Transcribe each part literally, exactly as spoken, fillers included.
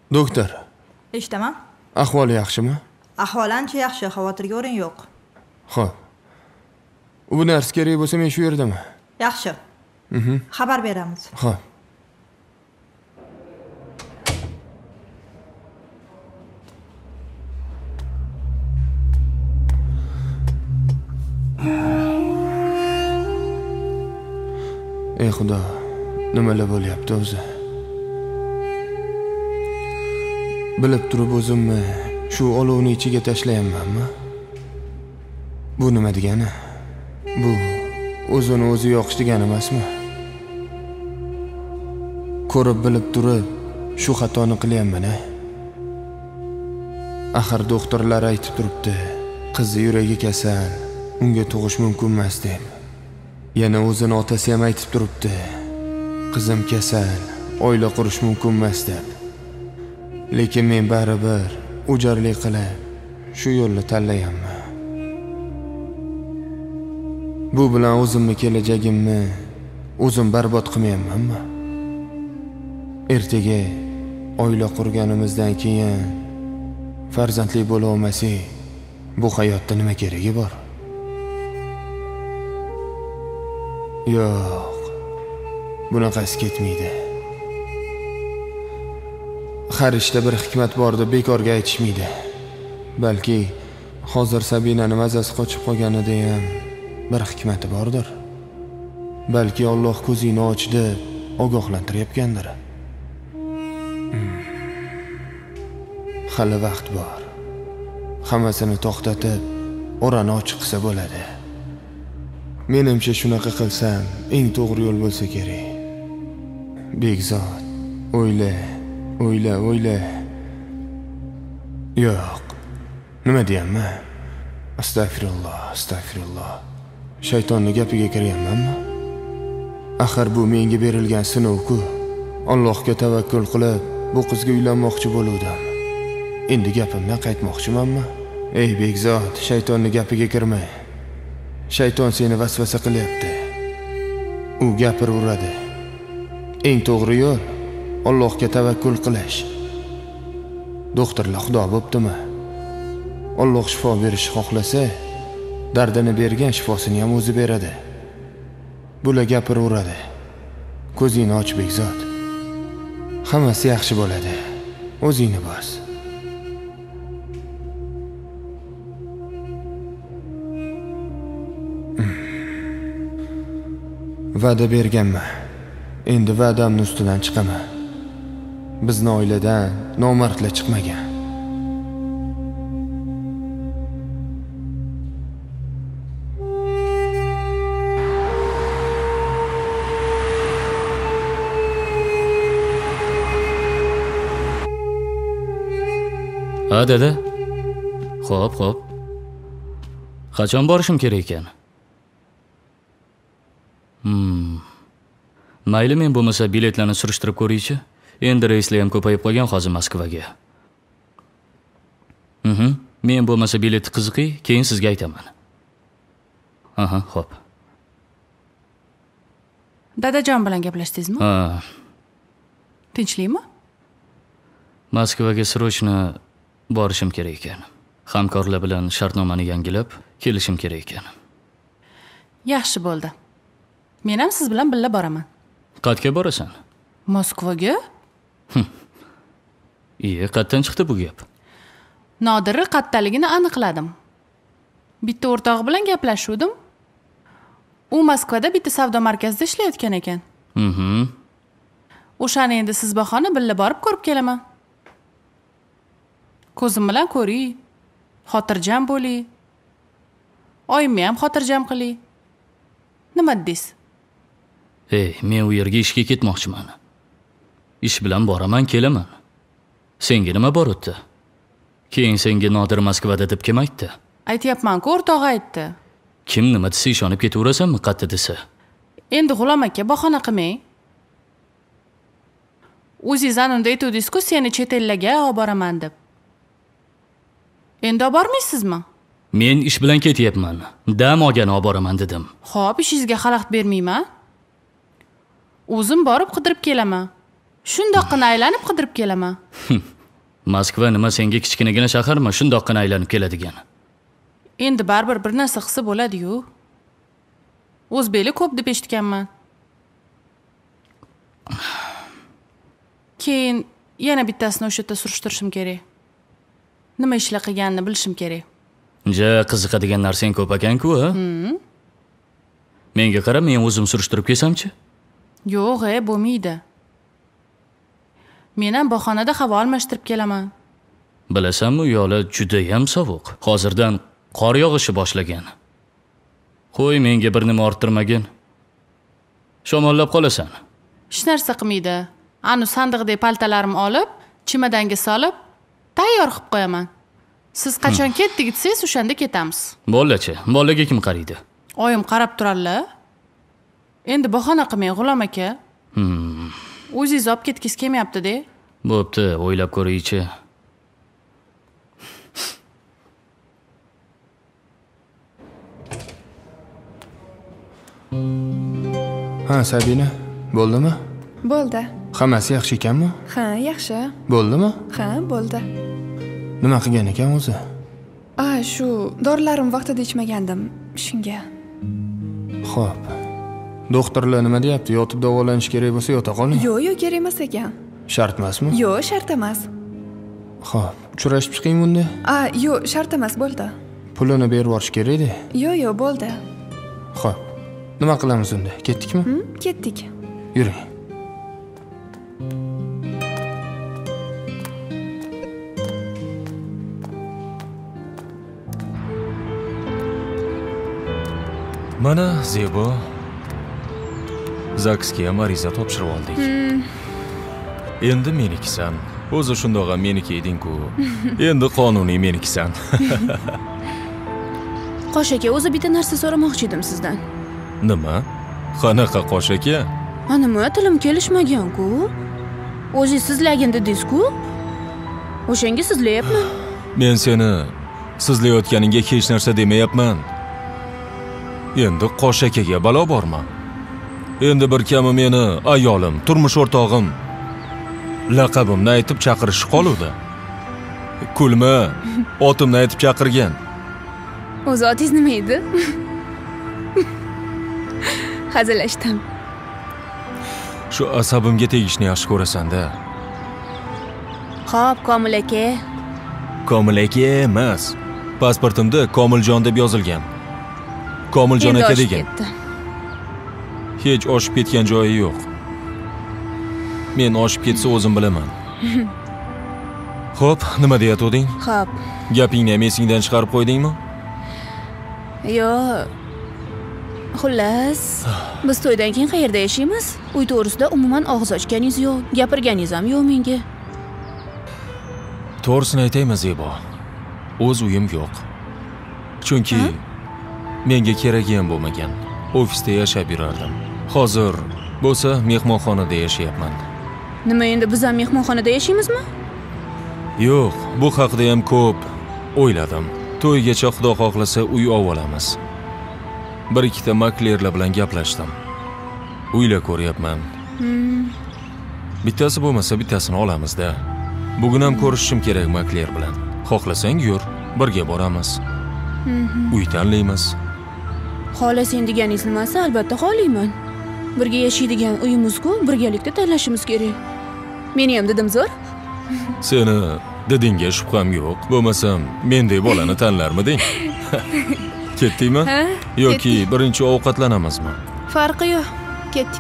Doktor. Eshitaman. Ahvoli yaxshimi? Ahvoli ancha yaxshi, xavotirga o'rin yo'q. Xo'p. U narsa kerak bo'lsa men shu yerdaman. Yaxshi. Mhm. Xabar beramiz. Xo'p. Ey Xudo, nimalar bo'lyapti o'zi? Bilib turib o'zimni shu olovni ichiga tashlayapmanmi? Bu nima degani? Bu o'zini o'zi yoqish degani emasmi? Ko'rib bilib turib shu xatoni qilyapman-a. Axir doktorlar aytib turibdi, qizi yuragi kasal, unga tug'ish mumkin emas deb. Yana o'zini otasi ham aytib turibdi, qizim kasal, oila qurish mumkin emas deb. Lekin men baribir o'jarlik qilib shu yo'lni tanlayapman. Bu bilan o'zimni kelajagimni o'zim barbod qilmayapmanmi? Ertaga oila qurganimizdan keyin farzandli bo'la olmasak, bu hayotda nima keragi bor? Yo'q. Bunaqasi ketmaydi. Har ishda bir hikmat bor deb bekorga aytishmaydi. Balki hozir Sabinani mazasi qochib qolganida ham bir hikmati bordir. Balki Alloh ko'zingni ochdi, ogohlantirayotgandir. Hmm. Hali vaqt bor. Hammasini to'xtatib, orani ochiq qilsa bo'ladi. Menimcha shunaqa qilsam, eng to'g'ri yo'l bo'lsa kerak. Begzod, o'yla, o'yla, o'yla. Yo'q. Nima deyapman? Astagfirulloh, astagfirulloh. Shaytonning gapiga kiryapmanmi? Axir bu menga berilgan sinov-ku. Allohga tavakkul qilib, bu qizga uylanmoqchi bo'ldim. Endi gapimdan qaytmoqchimanmi? Ey Begzod, shaytonning gapiga kirma. Shayton seni vasvasa qilyapti. U gapiraveradi. Eng to'g'ri yo'l Allohga tavakkul qilish. Doktorlar Xudo bo'ptimi? Alloh shifo berish xohlasa, dardini bergan shifosini ham o'zi beradi. Bular gapiraveradi. Ko'zingni och Begzod. Hammasi yaxshi bo'ladi. O'zingni bos. Va'da berganman. Endi va'damning ustidan chiqaman. Bizni oiladan nomardlar chiqmagan. Ha, dada. Xo'p, xo'p. Qachon borishim kerak ekan? Hmm. Mayli, men bo'lmasa biletlarni surishtirib ko'raychi. Endi reyslar ham ko'payib qolgan hozir Moskvaga. Mhm. Men bo'lmasa bilet qiziqiy, keyin sizga aytaman. Aha, xo'p. Dadajon bilan gaplashdingizmi? Ha. Tinchlikmi? Moskvaga srochno borishim kerak ekan. Hamkorlar bilan shartnomani yangilab, kelishim kerak ekan. Yaxshi bo'ldi. Men ham siz bilan birga boraman. Qayerga borasan? Moskvaga? Iye, qayerdan chiqdi bu gap? Nodirni qayerdaligini aniqladim. Bitta o'rtog'i bilan gaplashuvdim. U Moskvada bitta savdo markazida ishlayotgan ekan. Mhm. O'shani endi siz bahona birga borib ko'rib kelaman. Ko'zim bilan ko'ring. Xotirjam bo'ling. Oyimni ham xotirjam qiling. Nima deysiz? Ey, men u yerga ishga ketmoqchiman. Ish bilan boraman, kelaman. Senga nima bor o'tdi? Keyin senga Nodir Moskvada deb kim aytdi? Aytayapman-ku, o'rtog'i aytdi. Kim nima desa ishonib ketaverasanmi, qatta desa? Endi G'ulom aka bahona qilmang. O'zingiz anunda aytdingiz-ku, seni chet ellarga olib boraman deb. Endi olib bormaysizmi? Men ish bilan ketyapman. Dam olgan olib boraman dedim. Xo'p, ishingizga xalaqit bermayman. O'zim borib qidirib kelaman. Shundoqqina aylanib qidirib kelaman. Moskva nima senga kichkinagina shaharmi, shundoqqina aylanib keladigan. Endi baribir bir narsa qilsa bo'ladi-yu. O'zbeklar ko'p deb eshitganman. Keyin yana bittasini o'sha yerda surishtirishim kerak. Nima ishlar qilganini bilishim kerak. Ja, qiziqadigan narsang ko'p ekan-ku, ha? Menga qara, men o'zim surishtirib kelsam-chi? Yo'q, e, bo'lmaydi. Men ham bahonada havo almashtirib kelaman. Bilasanmi, yo'li juda ham sovuq. Hozirdan qor yog'ishi boshlagan. Qo'y, menga bir nima orttirmagin. Shamollab qolasan. Hech narsa qilmaydi. Anu sandiqdagi paltalarimni olib, chimadanga solib, tayyor qilib qo'yaman. Siz qachon ketdik desangiz, o'shanda ketamiz. Bo'lachi, bolaga kim qaraydi? Oyim qarab turarlar. Endi bahona qilmang, G'ulom aka. Hmm. O'zingiz olib ketgis kelmayapti-da. Bo'pti, o'ylab ko'raychi. Ha, Sabina, bo'ldimi? Bo'ldi. Hammasi yaxshi ekanmi? Ha, yaxshi. Bo'ldimi? Ha, bo'ldi. Nima qilgan ekan o'zi? A, shu dorilarim vaqtida ichmagandim, shunga. Xo'p. Doktorlar nima deyapti? Yotib davolanish kerak bo'lsa, yota qoling. Yo'q, yo'q, kerak emas ekan. Shart emasmi? Yo'q, shart emas. Xo'p, uchrashib chiqing bunda. A, yo'q, shart emas, bo'ldi. Pulini berib yuborish kerak edi. Yo'q, yo'q, bo'ldi. Xo'p. Nima qilamiz unda? Ketdikmi? Hm, ketdik. Yuring. Mana Zebo. Zaksga ham ariza topshirib oldik. Endi menikisan. O'zi shundoq ham meniki eding-ku. Endi qonuniy menikisan. Qosh aka, o'zi bitta narsa so'ramoqchi edim sizdan. Nima? Qanaqa Qosh aka? Ha, nima tilim kelishmagan-ku? O'zingiz sizlagin dedingiz-ku? O'shanga sizlayapman. Men seni sizlayotganingga hech narsa demayapman. Endi Qosh akaga balo bormi? Endi bir kami meni ayolim, turmush o'rtog'im laqabimni aytib chaqirish qoluvdi. Kulma, otimni aytib chaqirgan. O'z otingiz nima edi? Hazillashdim. Shu asabimga tegishni yaxshi ko'rasan-da. Xo'p, Komil aka. Komil aka emas. Pasportimda Komiljon deb yozilgan. Komiljon aka degan. Hech oshib ketgan joyi yo'q. Men oshib ketsa o'zim bilaman. Xo'p, nima deyatding? Xo'p. Gapingni ham esingdan chiqarib qo'ydingmi? Yo'q. Xullas, biz to'ydan keyin qayerda yashaymiz? Uy to'g'risida umuman og'iz ochganingiz yo'q, gapirganingiz ham yo'q menga. To'g'risini aytaymi Zebo? O'z uyim yo'q. Chunki menga keragi ham bo'lmagan. Ofisda yashab yurardim. Hozir bo'lsa mehmonxonada yashayapman. Nima endi biz ham mehmonxonada yashaymizmi? Yo'q, bu haqida ham ko'p o'yladim. To'ygacha Xudo xohlasa uy olamiz. Bir ikkita maklerlar bilan gaplashdim. Uylar ko'ryapman. Hmm. Bittasi bo'lmasa bittasini olamiz-da. Bugun ham ko'rishishim kerak makler bilan. Xohlasang yur, birga boramiz. Uy tanlaymiz. Xohlasang deganingiz nimasi? Albatta xohlayman. Birga yashaydigan uyimiz-ku, birgalikda tanlashimiz kerak. Meni ham dedim zo'r. Seni dedingga shubham yo'q. Bo'lmasam, mendek bolani tanlarmiding? Ketdingmi? Yoki birinchi ovqatlanamizmi? Farqi yo'q. Ketdik.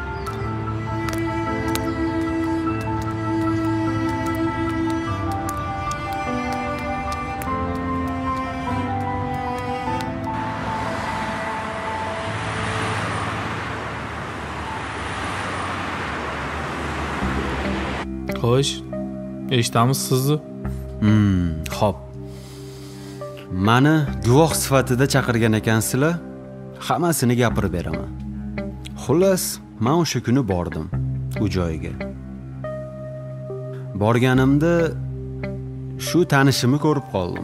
Xo'sh, eshitamiz sizni. Hmm, xo'p. Mani guvoh sifatida chaqirgan ekansizlar, hammasini gapirib beraman. Xullas, men o'sha kuni bordim u joyga. Borganimda shu tanishimni ko'rib qoldim.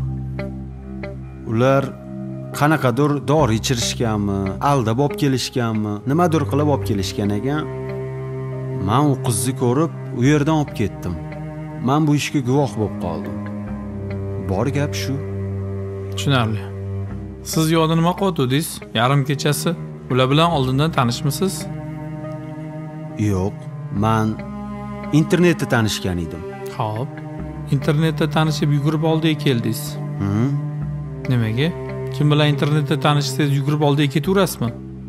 Ular qanaqadir dori ichirishganmi, aldab olib kelishganmi, nimadir qilib olib kelishgan ekan. Men u qizni ko'rib, u yerdan olib ketdim. men bu ishga guvoh bo'lib qoldim. Bor gap shu. Tushunarli. Siz yo'lda nima qilyotdingiz? Yarim kechasi. Ular bilan oldindan tanishmisiz? Yo'q, men internetda tanishgan edim. Xo'p. Internetda tanishib yugurib oldiga keldingiz. Hı? Nimaga? Kim bilan internetda tanishsangiz yugurib oldiga ketaverasizmi?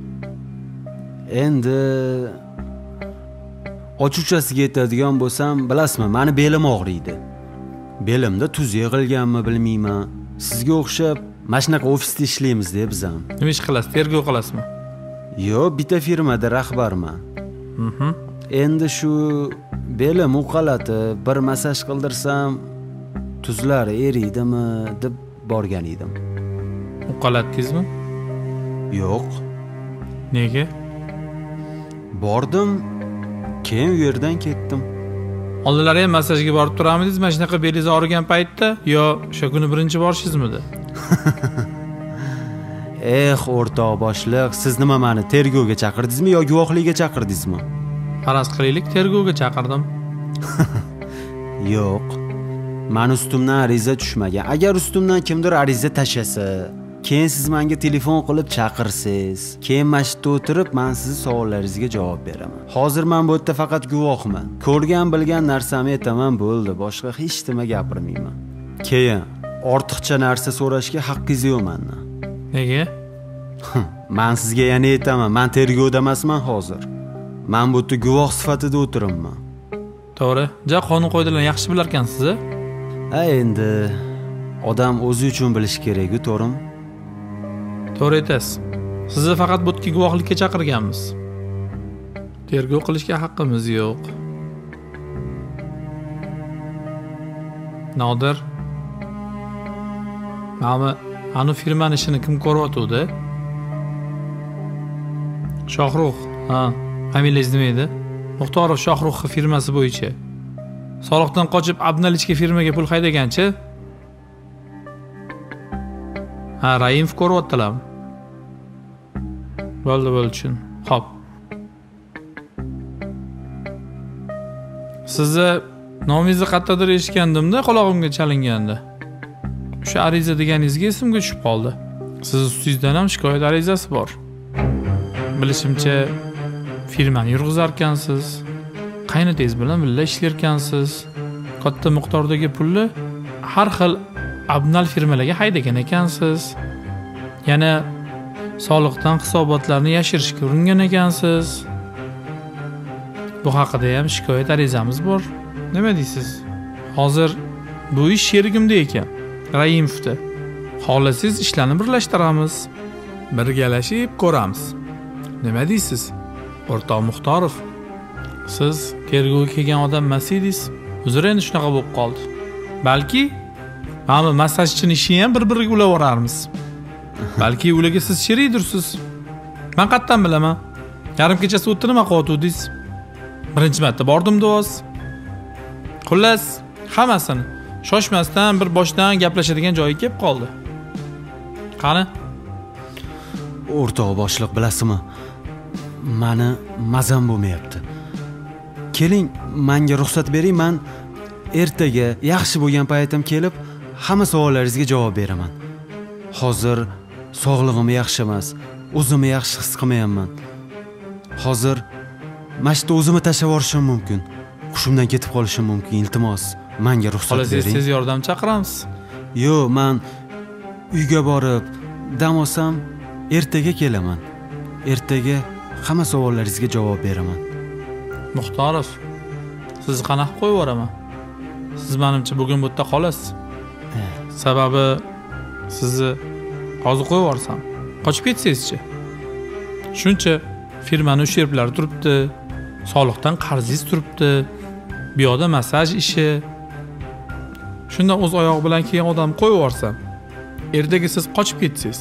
Endi ochuchasiga aytadigan bo'lsam, bilasizmi, meni belim og'riydi. Belimda tuz yig'ilganmi bilmayman. Sizga o'xshab mana shunaqa ofisda ishlaymiz-da biz ham. Nima ish qilasiz? Tergov qilasizmi? Yo'q, bitta firmada rahbarman. Mhm. Endi shu belim uqalati bir masaj qildirsam tuzlari eriydimi deb borgan edim. Uqalatdingizmi? Yo'q. Nega? Bordim, keyin u yerdan ketdim. Oldinlari ham masajga borib turamidingiz, mana shunaqa belingiz og'rigan paytda yo o'sha kuni birinchi borishingizmidi? Eh, o'rtoq boshliq, siz nima meni tergovga chaqirdingizmi yo guvohlikka chaqirdingizmi? Faraz qilaylik, tergovga chaqirdim. Yo'q. Men ustimdan ariza tushmagan. Agar ustimdan kimdir ariza tashasa, keyin siz menga telefon qilib chaqirsiz, keyin mashitda o'tirib men sizning savollaringizga javob beraman. Hozir men bu yerda faqat guvohman. Ko'rgan bilgan narsamni aytaman, bo'ldi. Boshqa hech nima gapirmayman. Keyin ortiqcha narsa so'rashga haqqingiz yo'q mendan. Nega? Men sizga yana aytaman, men tergovda emasman hozir. Men bu yerda guvoh sifatida o'tiribman. To'g'ri. Ja qonun qoidalarni yaxshi bilar ekansiz-a? Ha, endi odam o'zi uchun bilish kerak-ku, to'g'rimi? To'g'ri aytasiz. Sizni faqat bu yerga guvohlikka chaqirganmiz. Tergov qilishga haqqimiz yo'q. Nodir. Mana ana firmaning ishini kim ko'ryapti? Shohrux. Ha, familiyangiz nima edi? Muxtorov Shohrux firmasi bo'yicha. Soliqdan qochib Abnalichga firmaga pul haydaganchi? Ha, Raimov ko'ryaptilarmi? Bo'ldi, bo'ldi, tushun. Xo'p. Sizni nomingizni qayerdadir eshitgandim-da, qulog'imga chalinganda. O'sha ariza deganingizga esimga tushib qoldi. Siz ustingizdan ham shikoyat arizasi bor. Bilishimcha, firmani yurg'izar ekansiz. Qaynotangiz bilan birga ishlar ekansiz. Katta miqdordagi pulni har xil abnal firmalarga haydagan ekansiz. Yana soliqdan hisobotlarni yashirishga uringan ekansiz. Bu haqida ham shikoyat arizamiz bor. Nima deysiz? Hozir bu ish sherigimda ekan, Raimovda. Xohlasangiz ishlarni birlashtiramiz. Birgalashib ko'ramiz. Nima deysiz? O'rtoq Muxtorov, siz tergovga kelgan odam emas edingiz. Uzr, endi shunaqa bo'lib qoldi. Balki mana masajchining ishi ham bir-biriga ulaverarmiz. Balki ularga siz sherikdirsiz. Men qayerdan bilaman? Yarim kechasi o'tdi nima qilyotdingiz? Birinchi marta bordim do'st. Xullas, hammasini shoshmasdan bir boshdan gaplashadigan joyiga kelib qoldi. Qani? O'rtoq boshliq, bilasizmi? Meni mazam bo'lmayapti. Keling, menga ruxsat bering, men ertaga yaxshi bo'lgan paytim kelib, hamma savollaringizga javob beraman. Hozir sog'lig'im yaxshi emas, o'zimni yaxshi his qilmayapman. Hozir mashitda o'zimni tashlab yuborishim mumkin. Hushimdan ketib qolishim mumkin. Iltimos, menga ruxsat bering. Xohlasangiz tez yordam chaqiramiz. Yo'q, men uyga borib dam olsam, ertaga kelaman. Ertaga hamma savollaringizga javob beraman. Muxtorov, sizni qanaqa qo'yib yuboraman? Siz menimcha bugun bu yerda qolasiz. Sababi sizni hozir qo'yib yuborsam, qochib ketsangizchi. Shuncha firmani usherblari turibdi, soliqdan qarzingiz turibdi, bu yoqda masaj ishi. Shundan o'z oyog'i bilan kelgan odam qo'yib yuborsam, ertaga siz qochib ketsangiz,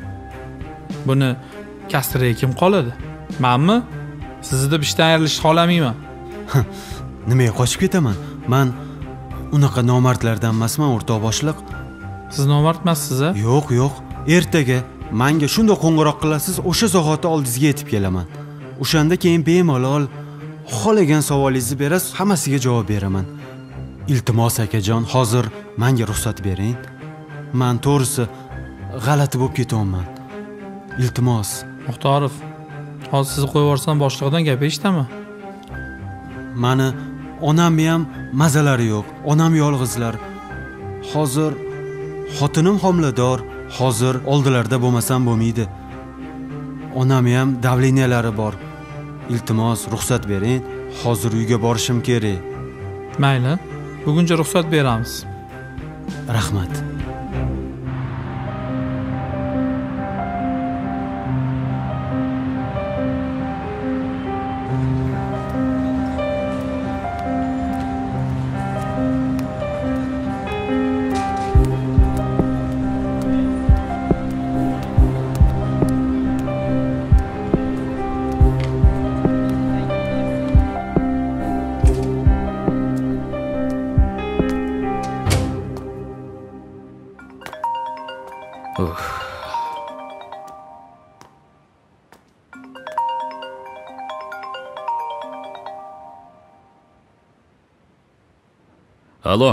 buni kasriga kim qoladi? Menmi? Sizni deb ishdan ayrilishni xohlamayman. Nimaga qochib ketaman? Men unaqa nomardlardan emasman, o'rtoq boshliq. Siz nomard emassiz-a? Yo'q, yo'q. Ertaga menga shunday qo'ng'iroq qilasiz, o'sha zahoti oldingizga yetib kelaman. O'shanda keyin bemalol xohlagan savolingizni berasiz, hammasiga javob beraman. iltimos akajon, hozir menga ruxsat bering. Men to'g'risi g'alati bo'lib ketyapman. Iltimos. Muxtorov, hozir sizni qo'yib yuborsam boshlig'idan gap eshitaman. Mani onamni ham mazalari yo'q. Onam yolg'izlar. Hozir xotinim homilador. Hozir oldilarda bo'lmasam bo'lmaydi. Onam ham davleniyalari bor. Iltimos, ruxsat bering. Hozir uyga borishim kerak. Mayli, buguncha ruxsat beramiz. Rahmat. Alo.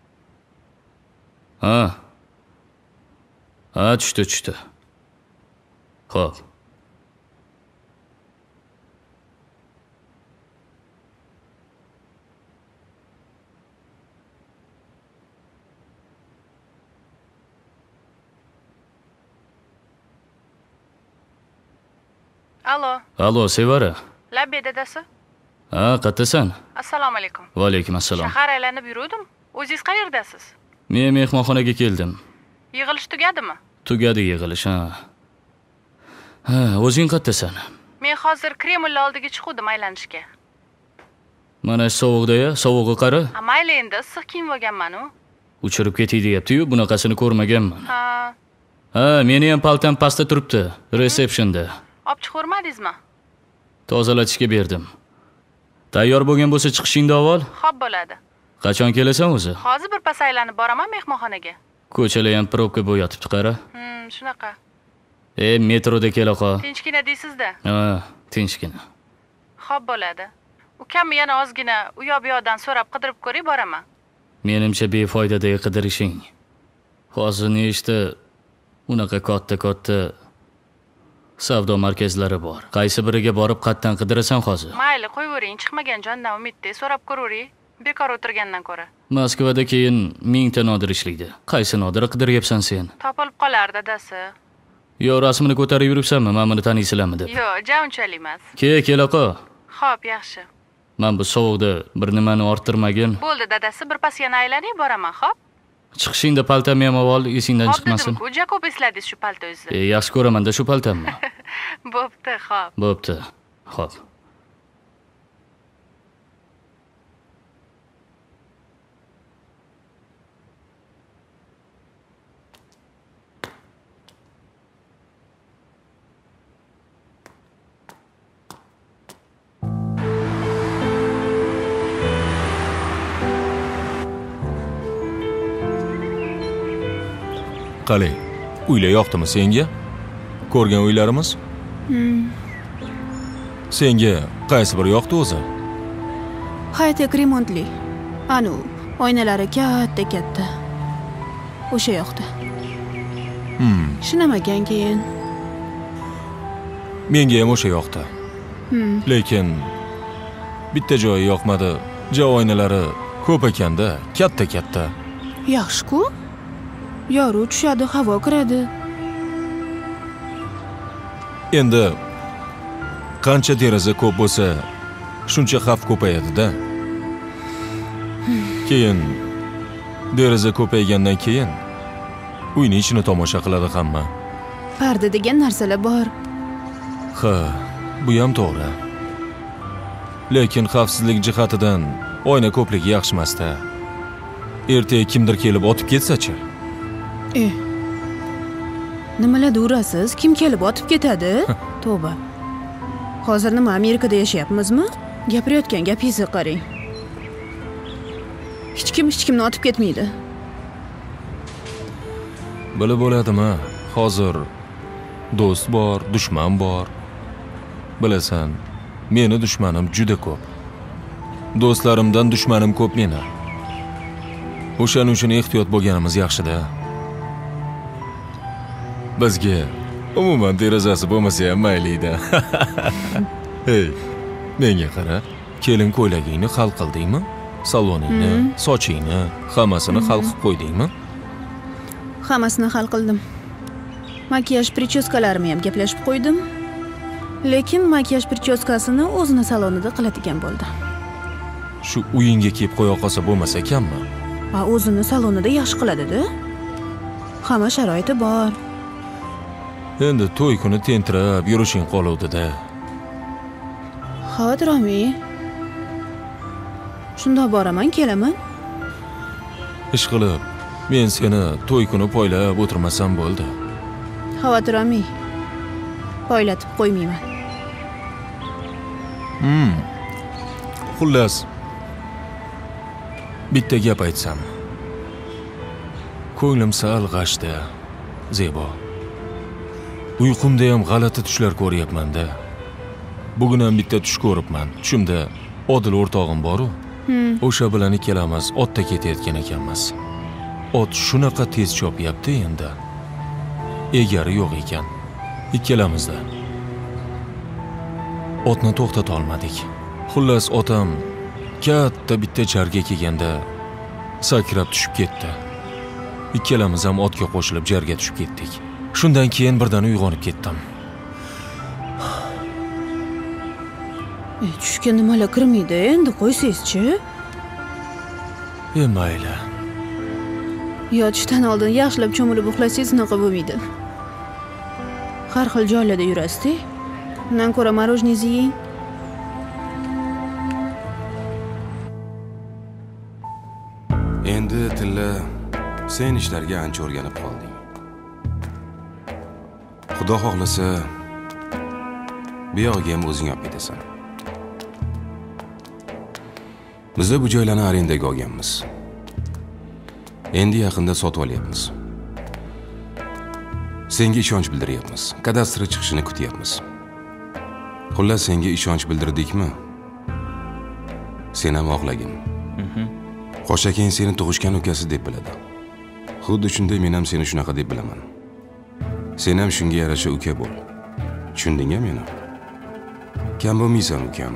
Ha. Ha, tushdi, tushdi. Xo'p. Alo. Alo, Sevara. Labbe dadasi. Ha, qayerdasan? Assalomu alaykum. Va alaykum assalom. Shahar aylanib yuruvdim. O'zingiz qayerdasiz? Men mehmonxonaga keldim. Yig'ilish tugadimi? Tugadi yig'ilish, ha. Ha, o'zing qayerdasan? Men hozir Kreml oldiga chiqdim aylanishga. Mana sovuqda-ya, sovug'i qara. Ha, mayli endi, issiq kiyim olganman-u. Uchirib ketay deyapti-yu, bunaqasini ko'rmaganman. Ha. Ha, meni ham paltam pastda turibdi, resepsionda. Olib chiqormadingizmi? Tozalatishga berdim. Tayyor bo'lgan bo'lsa chiqishingda avval. Xo'p bo'ladi. Qachon kelasan o'zi? Hozir bir pas aylanib boraman mehmonxonaga. Ko'chalar ham probka bo'yatibdi, qara. Hmm, shunaqa. E, metroda kela qol. Tinchgina deysiz-da. Ha, tinchgina. Xo'p bo'ladi. Ukamni yana ozgina u yoq bu yoqdan so'rab qidirib ko'ray boraman. Menimcha befoydada qidirishing. Hozir nechta unaqa katta-katta savdo markazlari bor. Qaysi biriga borib qatdan qidirasan hozir? Mayli, qo'yavering, chiqmagan jondan umidda so'rab ko'ravering. Bekor o'tirgandan ko'ra. Moskvada keyin mingta nodir ishlaydi. Qaysi nodir qidiryapsan sen? Topilib qolar dadasi. Yo, rasmini ko'tarib yuribsanmi? Men buni taniysizlarmi deb? Yo, ja unchalik emas. Ke, kela qol. Xo'p, yaxshi. Men bu sovuqda bir nimani orttirmagin. Bo'ldi dadasi, bir pas yana aylanay boraman, xo'p? Chiqishingda paltam ham avval esingdan chiqmasin. Xo'p, dedim-ku, ko'p esladingiz shu paltongizni. E, yaxshi ko'raman-da shu paltamni. Bo'pti, xo'p. Bo'pti. Xo'p. Qalay, uylar yoqdimi senga? Ko'rgan uylarimiz? Hmm. Senga qaysi biri yoqdi o'zi? High-tech remontli. Anu, oynalari katta-katta. O'sha yoqda. Hmm. Shinamagan keyin. Menga ham o'sha yoqdi. Hmm. Lekin bitta joyi yoqmadi. Jo oynalari ko'p ekanda, katta-katta. Yaxshi-ku. Yorug' tushadi, havo kiradi. Endi qancha deraza ko'p bo'lsa, shuncha xavf ko'payadi-da. Keyin deraza ko'paygandan keyin uyning ichini tomosha qiladi hamma. Parda degan narsalar bor. Ha, bu ham to'g'ri. Lekin xavfsizlik jihatidan oyna ko'pligi yaxshi emas-da. Ertaga kimdir kelib otib ketsa-chi? E. Nimalar urasiz? Kim kelib otib ketadi? Tavba. Hozir nima Amerikada yashayapmizmi? Gapirayotgan gapingizni qarang. Hech kim hech kimni otib ketmaydi. Bilib bo'ladimi? Hozir do'st bor, dushman bor. Bilasan, meni dushmanim juda ko'p. Do'stlarimdan dushmanim ko'p meni. O'shaning uchun ehtiyot bo'lganimiz yaxshi-da. Bizga umuman derazasi bo'lmasa ham mayli-da. Hey, menga qara. Kelin ko'ylagingni hal qildingmi? Saloningni, sochingni, hammasini hal qilib qo'ydingmi? Hammasini hal qildim. Makiyaj prichyoskalarimni ham gaplashib qo'ydim. Lekin makiyaj prichyoskasini o'zini salonida qiladigan bo'ldi. Shu uyingga kelib qo'ya qolsa bo'lmas ekanmi? Va o'zini salonida yaxshi qiladi-da. Hamma sharoiti bor. Endi to'y kuni tentirab yurishing qoluvdi-da. Xavotir olmang. Shunda boraman, kelaman. Ish qilib, men seni to'y kuni poylab o'tirmasam bo'ldi. Xavotir olmang. Poylatib qo'ymayman. Hmm. Xullas, bitta gap aytsam. Ko'nglim sal g'ashda, Zebo. Uyqumda ham g'alati tushlar ko'ryapman-da. Bugun ham bitta tush ko'ribman. Tushimda Odil o'rtog'im bor-ku. O'sha bilan ikkalamiz otda ketayotgan ekanmiz. Ot shunaqa tez chopyapti endi. Egari yo'q ekan. Ikkalamizda. Otni to'xtata olmadik. Xullas otam katta bitta jarga kelganda sakrab tushib ketdi. Ikkalamiz ham otga qo'shilib jarga tushib ketdik. Shundan keyin birdan uyg'onib ketdim. E, tushga nimalar kirmaydi, endi qo'ysangiz-chi? E, mayli. Yotishdan oldin yaxshilab cho'milib uxlasangiz unaqa bo'lmaydi. Har xil joylarda yurasiz. Undan ko'ra marojnizni yeng. Endi Tilla, sen ishlarga ancha o'rganib qolding. Xudo xohlasa, bu yoqqa ham o'zing olib ketasan. Biz bu joylarni arendaga olganmiz. Endi yaqinda sotib olyapmiz. Senga ishonch bildiryapmiz. Kadastr chiqishini kutyapmiz. Xullas, senga ishonch bildirdikmi? Sen ham oqlagin. Qo'shakang seni tug'ishgan ukasi deb biladi. Xuddi shunday men ham seni shunaqa deb bilaman. Sen ham shunga yarasha uka bo'l. Tushundingmi meni? Kam bo'lmaysan ukam.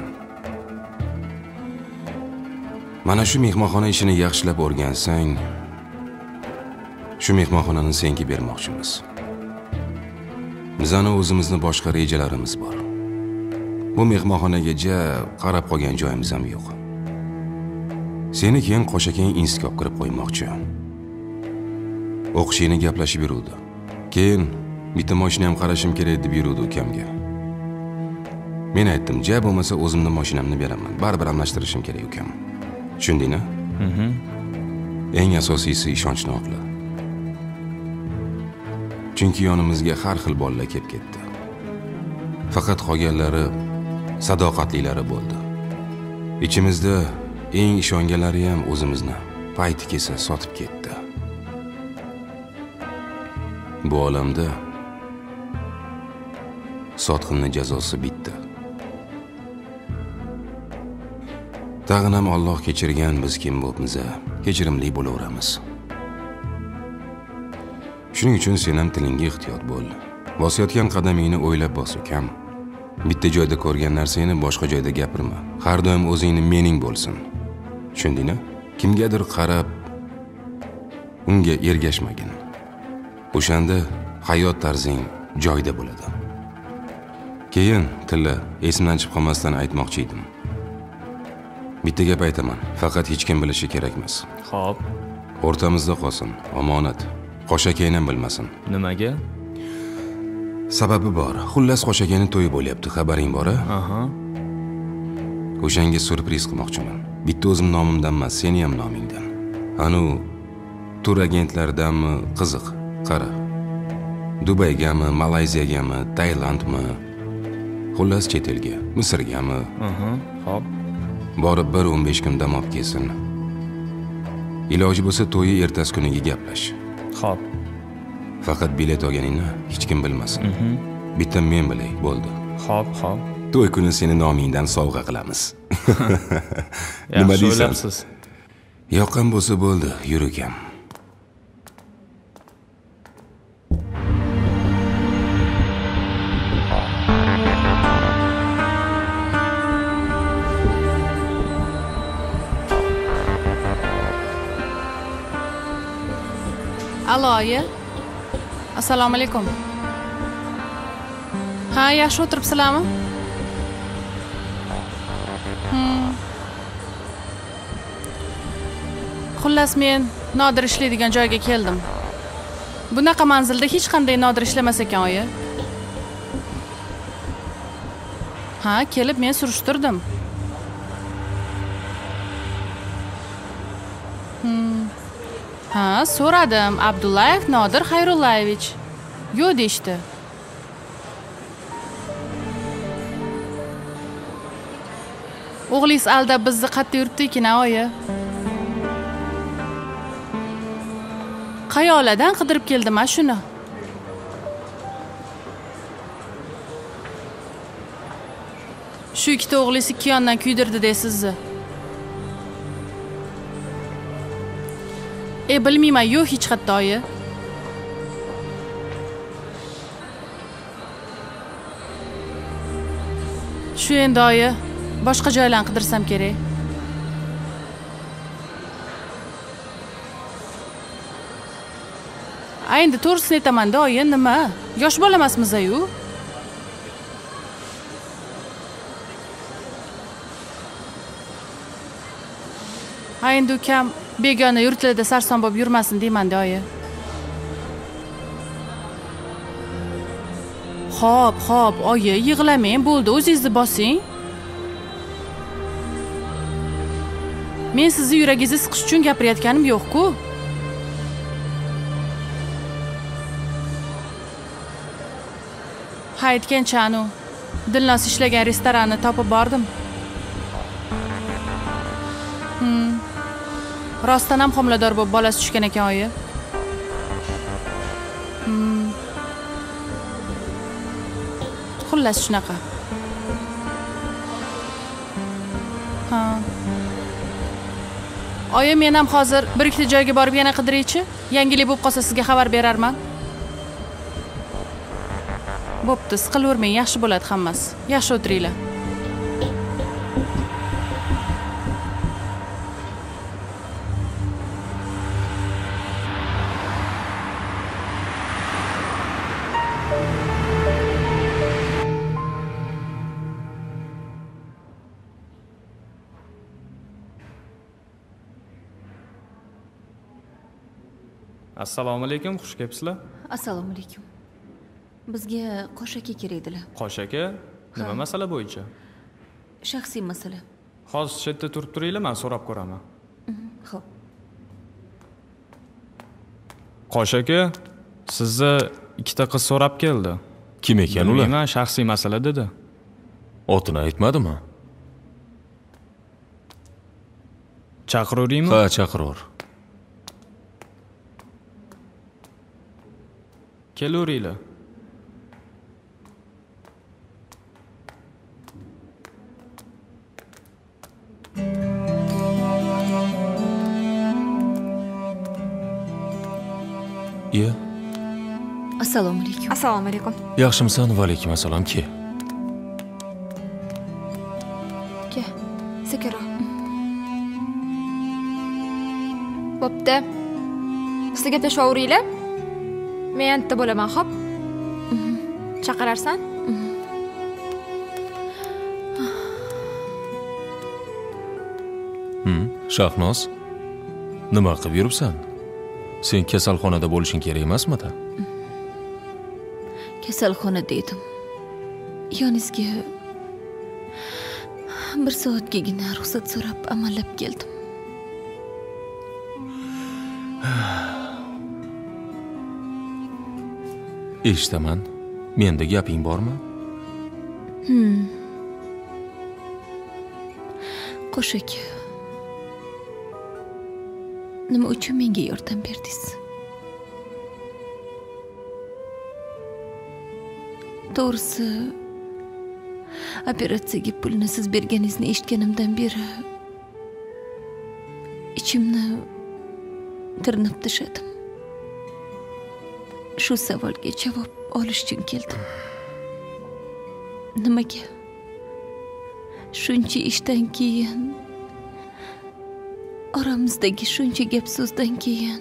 Mana shu mehmonxona ishini yaxshilab o'rgansang, shu mehmonxonani senga bermoqchimiz. Bizning o'zimizni boshqa rejalarimiz bor. Bu mehmonxonaga ja qarab qolgan joyimiz ham yo'q. Seni keyin qo'shakang institutga olib kirib qo'ymoqchi. O'qishingni gaplashib yuruvdi. Keyin bitta mashina ham qarashim kerak deb yuruvdi ukamga. Men aytdim, "Ja bo'lmasa o'zimning mashinamni beraman. Baribir almashtirishim kerak ukam." Tushundingmi? Mhm. Eng asosiysi ishonchni oqla. Chunki yonimizga har xil bolalar kelib ketdi. Faqat qolganlari sadoqatlilari bo'ldi. Ichimizda eng ishonganlari ham o'zimizni payti kelsa sotib ketdi. Bu olamda sotqinning jazosi bitdi. Tag'in ham Alloh kechirgan biz kim bo'libmiz, kechirimli bo'laveramiz. Shuning uchun sen ham tilingga ehtiyot bo'l. Bosayotgan qadamingni o'ylab bos ukam. Bitta joyda ko'rgan narsangni boshqa joyda gapirma. Har doim o'zingni mening bo'lsin. Tushundingmi? Kimgadir qarab unga ergashmagin. O'shanda hayot tarzing joyida bo'ladi. Keyin Tilla, esimdan chiqib qolmasdan aytmoqchi edim. Bitta gap aytaman, faqat hech kim bilishi kerak emas. Xo'p. O'rtamizda qolsin, omonat. Qo'shakang ham bilmasin. Nimaga? Sababi bor. Xullas qo'shakangning to'yi bo'lyapti, xabaring bor-a? Aha. O'shanga surpriz qilmoqchiman. Bitta o'zim nomimdan emas, seni ham nomingdan. Anu tur agentlaridanmi qiziq, qara. Dubaygami, Malayziyagami, Tailandmi? Xullas chet elga, Misrgami? Aha, xo'p. Borib bir o'n besh kun dam olib kelsin. Iloji bo'lsa to'yi ertasi kuniga gaplash. Xo'p. Faqat bilet olganingni hech kim bilmasin. Bitta men bilay, bo'ldi. Xo'p, xo'p. To'y kuni seni nomingdan sovg'a qilamiz. Nima deysiz? Yoqqan bo'lsa bo'ldi, yur ukam. Alo, oyi. Assalomu alaykum. Ha, yaxshi o'tiribsizlarmi? Hmm. Xullas men Nodir ishlaydigan joyga keldim. Bunaqa manzilda hech qanday Nodir ishlamas ekan, oyi. Ha, kelib men surishtirdim. Hmm. Ha, so'radim. Abdullayev Nodir Xayrullayevich. Yo'q deyishdi. O'g'lingiz aldab bizni qayerda yuribdi-ekan, oyi. Qayoqlardan qidirib keldim a shuni. Shu ikkita o'g'lingiz ikki yondan kuydirdi deysiz-sizni. E, bilmayman, yo'q hech qayerda, oyi. Shu endi, oyi, boshqa joylarni qidirsam kerak. A, endi to'g'risini aytaman-da, oyi, nima? Yosh bola emasmiz-ku. Ha, endi ukam begona yurtlarda sarson bo'lib yurmasin deyman-da, oyi. Xo'p, xo'p, oyi, yig'lamang, bo'ldi, o'zingizni bosing. Men sizni yuragingizni siqish uchun gapirayotganim yo'q-ku. Ha, aytgancha-anu, Dilnoz ishlagan restoranni topib bordim. Hmm. Rostdan ham homilador bo'lib bolasi tushgan ekan, oyi. Hmm. Xullas shunaqa. Ha. Oyi, men ham hozir bir ikkita joyga borib yana qidiraychi. Yangilik bo'lib qolsa sizga xabar berarman. Bo'pti, siqilavermang, yaxshi bo'ladi hammasi. Yaxshi o'tiringlar. Assalomu alaykum, xush kelibsizlar. Assalomu alaykum. Bizga qo'shaka kerak edilar. Qo'shaka? Nima masala bo'yicha? Shaxsiy masala. Hozir chetda turib turinglar, men so'rab ko'raman. Xo'p. Qo'shaka, sizni ikkita qiz so'rab keldi. Kim ekan ular? Nima shaxsiy masala dedi. Otini aytmadimi? Chaqiravuraymi? Ha, chaqiravur. Kelaveringlar. Iya. Assalomu alaykum. Assalomu alaykum. Yaxshimisan? Va alaykum assalom, ke. Ke, sekinroq. Bo'pti. Sizga gaplashaveringlar. Men yonda bo'laman, xo'p? Chaqirarsan? Hmm, Shahnoz. Nima qilib yuribsan? Sen kasalxonada bo'lishing kerak emasmidi? Kasalxonada edim. Yoningizga bir soatgagina ruxsat so'rab amallab keldim. Eshitaman. Menda gaping bormi? Hmm. Qo'shak. Nima uchun menga yordam berdingiz? To'g'risi, operatsiyaga pulni siz berganingizni eshitganimdan beri ichimni tirnab tashladim. Shu savolga javob olish uchun keldim. Nimaga? Shuncha ishdan keyin, oramizdagi shuncha gap so'zdan keyin,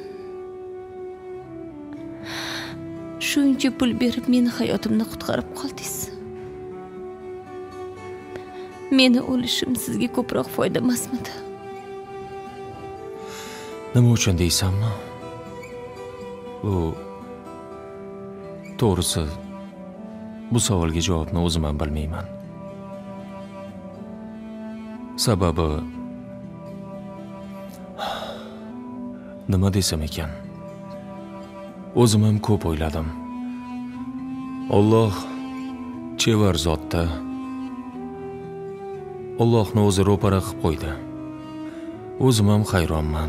shuncha pul berib meni hayotimni qutqarib qoldingiz. Meni o'lishim sizga ko'proq foyda emasmidi? Nima uchun deysanmi? Bu to'g'risi bu savolga javobni o'zim ham bilmayman. Sababi nima desam ekan? O'zim ham ko'p o'yladim. Alloh chevar zotda. Allohni o'zi ro'para qilib qo'ydi. O'zim ham hayronman.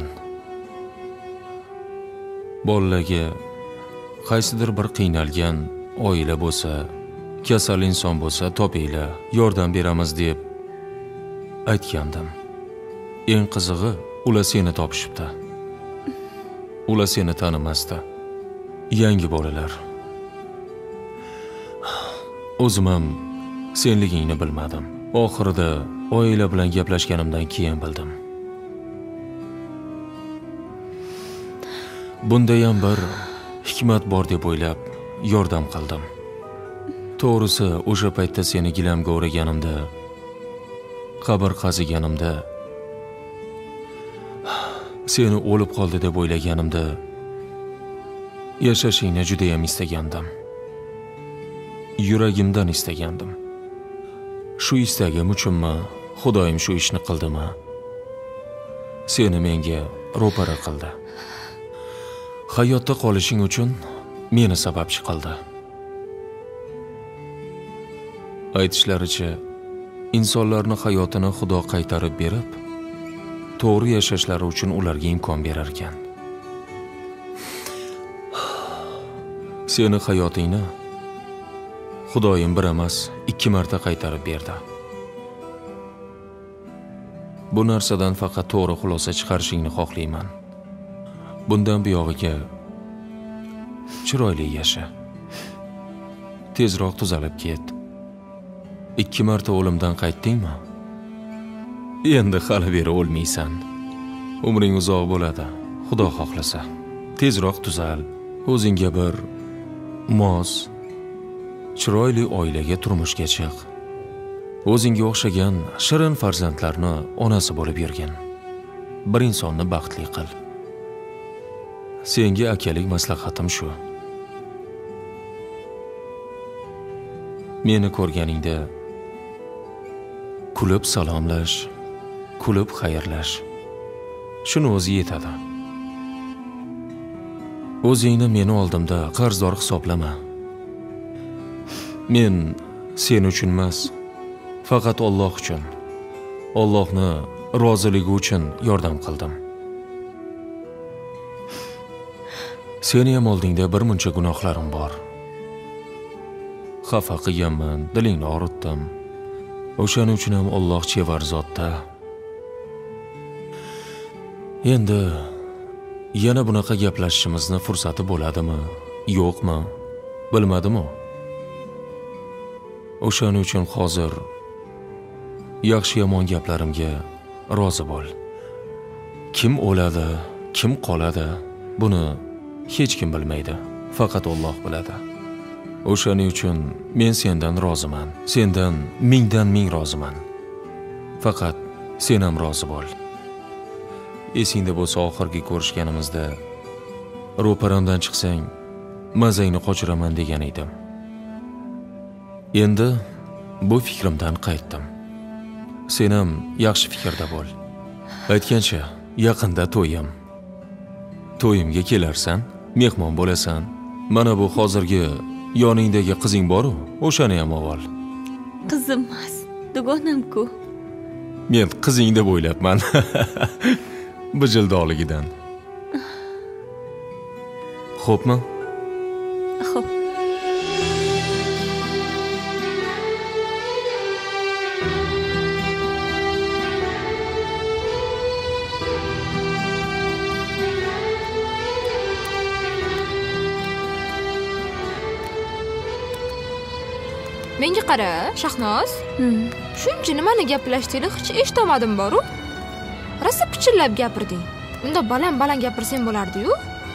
Bolalarga qaysidir bir qiynalgan oila bo'lsa, kasal inson bo'lsa, topinglar, yordam beramiz deb aytgandim. Eng qizig'i, ular seni topishibdi. Ular seni tanimasdi. Yangi bolalar. O'zim ham senligingni bilmadim. Oxirida oila bilan gaplashganimdan keyin bildim. Bunda ham bir hikmat bor deb o'ylab yordam qildim. To'g'risi, o'sha paytda seni gilamga o'raganimda, qabr qaziganimda, seni o'lib qoldi deb o'ylaganimda yashashingni juda ham istagandim. Yuragimdan istagandim. Shu istagim uchunmi Xudoyim shu ishni qildimi? Seni menga ro'para qildi. Hayotda qolishing uchun meni sababchi qildi. Aytishlaricha, insonlarning hayotini Xudo qaytarib berib, to'g'ri yashashlari uchun ularga imkon berar ekan. Seni hayotingni Xudoyim bir emas, ikki marta qaytarib berdi. Bu narsadan faqat to'g'ri xulosa chiqarishingni xohlayman. Bundan buyog'iga chiroyli yasha. Tezroq tuzalib ket. Ikki marta o'limdan qaytdingmi? Endi hali beri o'lmaysan. Umring uzoq bo'ladi, Xudo xohlasa. Tezroq tuzal. O'zingga bir mos, chiroyli oilaga turmushga chiq. O'zingga o'xshagan shirin farzandlarni onasi bo'lib yurgin. Bir insonni baxtli qil. Senga akalik maslahatim shu. Meni ko'rganingda kulib salomlash, kulib xayrlash. Shuni o'zi yetadi. O'zingni meni oldimda qarzdor hisoblama. Men sen uchun emas, faqat Alloh uchun, Allohni roziligi uchun yordam qildim. Seni ham oldingda bir muncha gunohlarim bor. Xafa qilganman, dilingni og'ritdim. O'shaning uchun ham Alloh chevar zotda. Endi yana bunaqa gaplashishimizni fursati bo'ladimi, yo'qmi, bilmadim-ku. O'shaning uchun hozir yaxshi yomon gaplarimga rozi bo'l. Kim o'ladi, kim qoladi, buni hech kim bilmaydi, faqat Alloh biladi. O'shaning uchun men sendan roziman, sendan mingdan ming roziman. Faqat sen ham rozi bo'l. Esingda bo'lsa, oxirgi ko'rishganimizda ro'paramdan chiqsang, mazangni qochiraman degan edim. Endi bu fikrimdan qaytdim. Sen ham yaxshi fikrda bo'l. Aytgancha, yaqinda to'yim. To'yimga kelarsan, mehmon bo'lasan. Mana bu hozirgi yoningdagi qizing bor-ku, o'shani ham avval. Qizim emas, dugonam-ku. Men qizing deb o'ylabman. Bijildoligidan. Xo'pmi? Xo'p. Menga qara, Shahnoz. Shuncha nimani gaplashdinglar, hech eshitmadim boru. Rosa pichirlab gapirding. Unda baland-baland gapirsang bo'lardi-yu.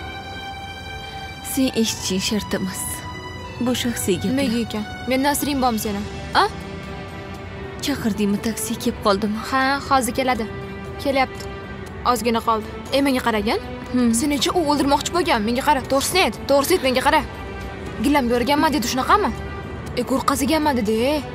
Sen eshitishing shart emas. Bu shaxsiy gap. Nega ekan? Men Nasring bormi seni? A? Chaqirdingmi, taksi kelib qoldimi? Ha, hozir keladi. Kelyapti. Ozgina qoldi. Ey, menga qaragan? Seni-chi u o'ldirmoqchi bo'lgan. Menga qara, to'g'risini ayt. To'g'risini ayt, menga qara. Gillamga o'rganman dedi, shunaqami? E, qo'rqasiganman dedi.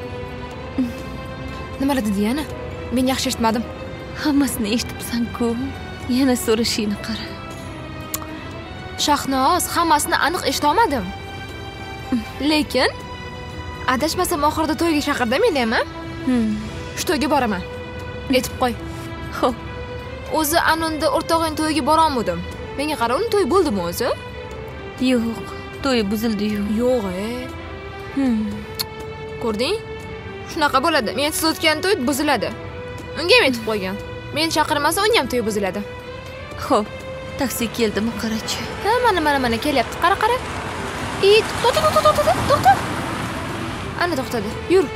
Nimalar dedi yana? Men yaxshi eshitmadim. Hammasini eshitibsan-ku. Yana so'rashingni qara. Shahnoz, hammasini aniq eshitolmadim. Lekin adashmasam oxirida to'yga chaqirdi meni ham. Shu to'yga boraman. Aytib qo'y. Xo'p. O'zi anunda o'rtog'ing to'yiga borolmadim. Menga qara, uni to'y bo'ldimi o'zi? Yo'q, to'y buzildi-yu. Yo'q, e. Ko'rding? Shunaqa bo'ladi. Men siz o'tgan to'y buziladi. Unga ham aytib qo'ygan. Men chaqirmasa, unga ham to'y buziladi. Xo'p, taksi keldimi, qarachi. Ha, mana mana mana kelyapti. Qara, qara. Ey, to'xta, to'xta, to'xta, to'xta. Ana to'xtadi. Yur.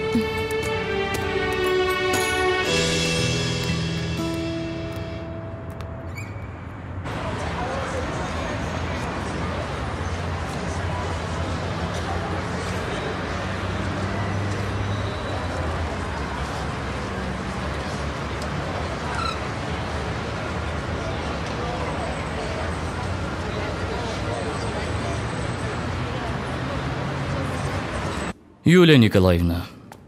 Yuliya Nikolayevna.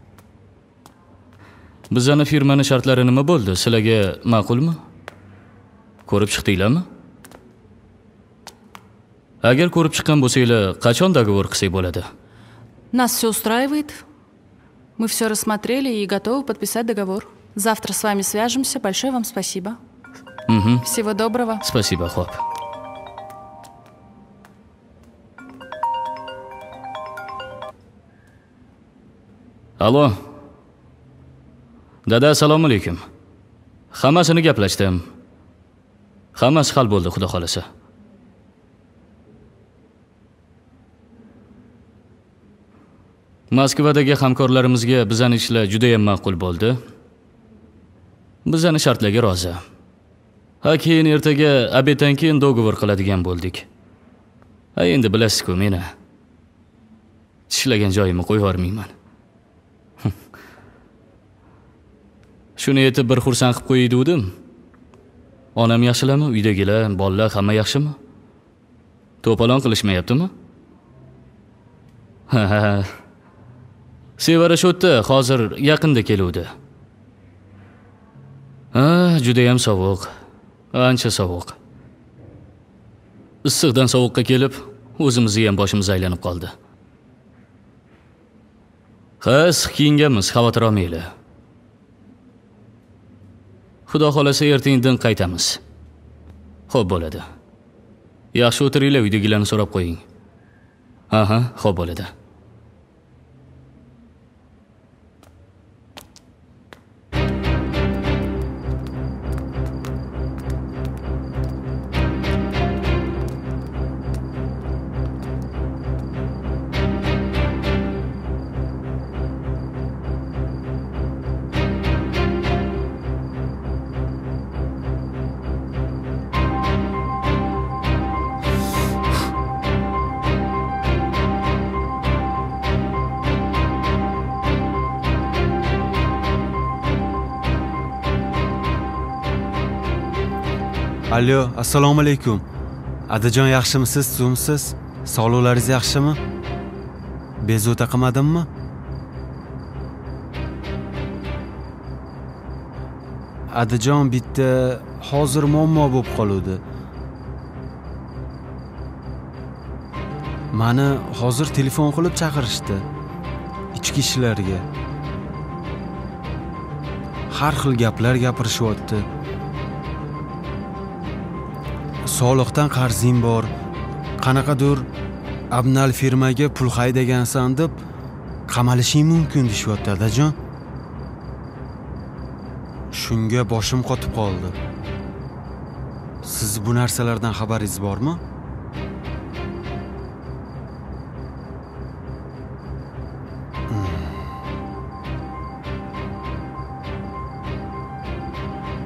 Bizning firmaning shartlari nima bo'ldi? Sizlarga ma'qulmi? Ko'rib chiqdinglarmi? Agar ko'rib chiqqan bo'lsanglar, qachon договор qilsak bo'ladi? Нас все устраивает. Мы все рассмотрели и готовы подписать договор. Завтра с вами свяжемся. Большое вам спасибо. Угу. Всего доброго. Спасибо, xo'p. Alo. Dada, assalomu alaykum. Hammasini gaplashdim. Hammasi hal bo'ldi, xudo xolasa. Moskvadagi hamkorlarimizga bizning ishlar juda ham ma'qul bo'ldi. Bizning shartlarga rozi. Ha, keyin ertaga obeddan keyin dogovor qiladigan bo'ldik. Ha, endi bilasiz-ku meni. Tishlagan joyimni qo'yib yormayman. Shuni aytib bir xursand qilib qo'yay dedim. Onam yaxshilami? Uydagilar, bolalar hamma yaxshimi? To'polon qilishmayaptimi? Ha ha. Sevara shotda hozir yaqinda keluvdi. Ha, juda ham sovuq. Ancha sovuq. Issiqdan sovuqqa kelib, o'zimizni ham boshimiz aylanib qoldi. Ha, issiq kiyinganmiz, xavotir olmanglar. Xudo xolasa erta-indin qaytamiz. Xo'p bo'ladi. Yaxshi o'tiringlar, uydagilarni so'rab qo'ying. Aha, xo'p bo'ladi. Alo, assalomu alaykum. Adajon, yaxshimisiz, suvmisiz? Sog'liqlaringiz yaxshimi? Bezovta qilmadimmi? Adajon, bitta hozir muammo bo'lib qoldi. Mani hozir telefon qilib chaqirishdi. Ichki ishlarga. Har xil gaplar gapirishyapti. Soliqdan qarzing bor. Qanaqadir abnal firmaga pul haydagansan deb qamalishing mumkin deyapti, adajon. Shunga boshim qotib qoldi. Siz bu narsalardan xabaringiz bormi?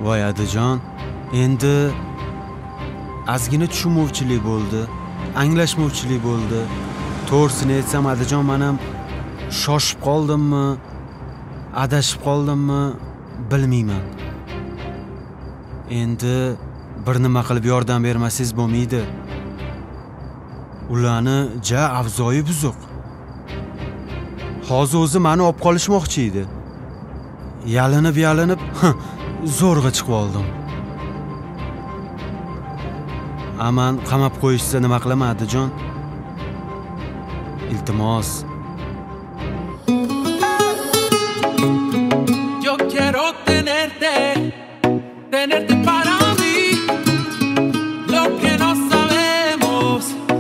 voy adajon, endi ozgina tushunmovchilik bo'ldi, anglashmovchilik bo'ldi. To'g'risini aytsam adajon, men ham shoshib qoldimmi, adashib qoldimmi bilmayman. Endi bir nima qilib yordam bermasangiz bo'lmaydi. Ularni ja avzoyi buzuq. Hozir o'zi meni olib qolishmoqchi edi. Yalinib yalinib zo'rg'a chiqib oldim. Aman qamab qo'yishsa nima qilaman adajon? Iltimos. Yo quiero tenerte, tenerte para mí, lo que no sabemos.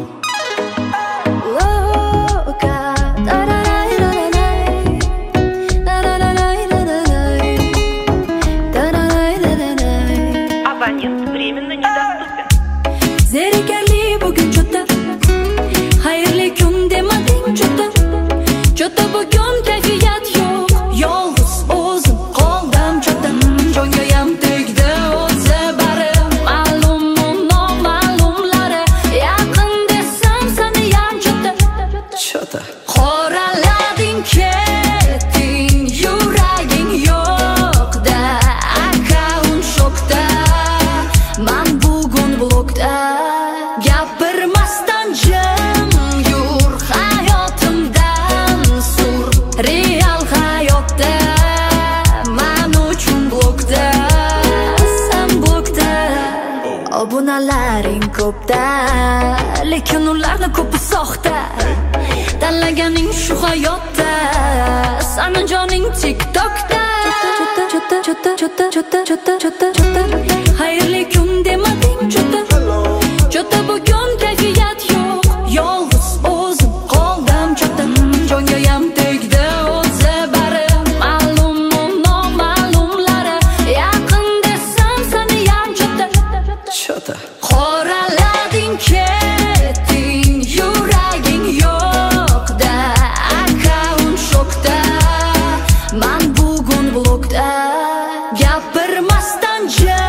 Loca, tararayraray, tararayraray, tararayraray. Абонент временно недоступен. Zerikarli bugün cho'ta, xayrli kun demading cho'ta, cho'ta bugun kayfiyat yo'q, yolg'iz o'zim qoldim cho'ta, jongoyam tegdi o'zi bari, ma'lumu noma'lumlari, yaqin desam seni ham cho'ta, cho'ta. Qoralading ketding, yuraging yo'qda, akkaunt shokda, man bugun blokda. Gapirmasdan jim yur hayotimdan sur, real hayotda men uchun blokda, sen blokda. Obunalaring ko'pda, lekin ularni ko'pi soxta. Tanlaganing shu hayotda, sani joning TikTokda. Chota chota chota chota chota chota chota, xayrli kun demading chota, chota bugun kayfiyat yo'q, yolg'iz o'zim qoldim chota, jongoyam tegdi o'zi bari, ma'lumu noma'lumlari, yaqin desam seni ham chota, chota. Qoralading ketding, yuraging yo'qda, akkaunt shokda, man bugun blokda. Gapirmasdan jim